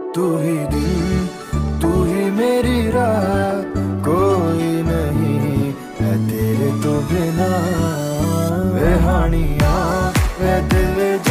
तू ही दिल, तू ही मेरी राह, कोई नहीं है तेरे तो बिना। वे हानिया वे दिल